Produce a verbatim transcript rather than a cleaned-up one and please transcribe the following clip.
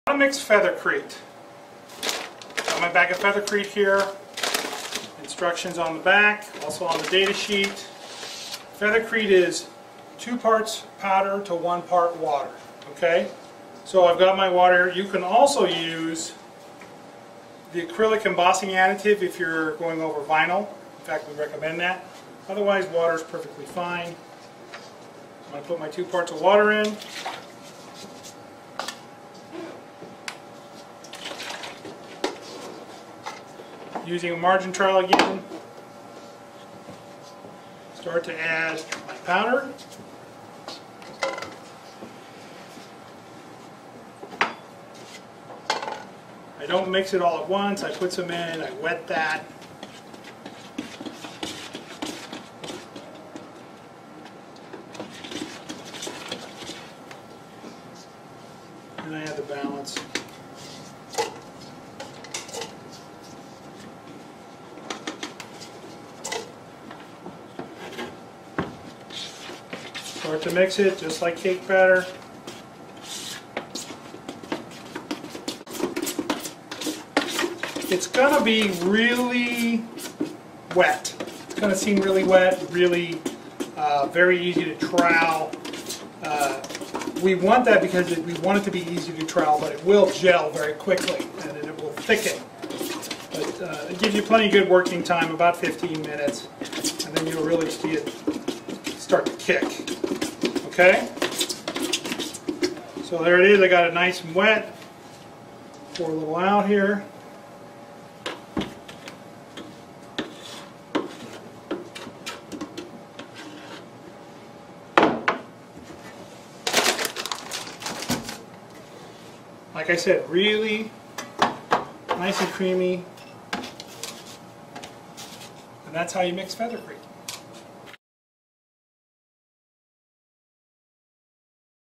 How to mix Feathercrete. Got my bag of Feathercrete here. Instructions on the back, also on the data sheet. Feathercrete is two parts powder to one part water. Okay? So I've got my water. You can also use the acrylic embossing additive if you're going over vinyl. In fact, we recommend that. Otherwise, water is perfectly fine. I'm going to put my two parts of water in. Using a margin trowel again. Start to add my powder. I don't mix it all at once. I put some in, I wet that. And I add the balance. Start to mix it just like cake batter. It's going to be really wet. It's going to seem really wet, really uh, very easy to trowel. Uh, we want that because it, we want it to be easy to trowel, but it will gel very quickly and it will thicken. But uh, it gives you plenty of good working time, about fifteen minutes, and then you'll really see it start to kick. Okay? So there it is. I got it nice and wet. Pour a little out here. Like I said, really nice and creamy. And that's how you mix Feathercrete.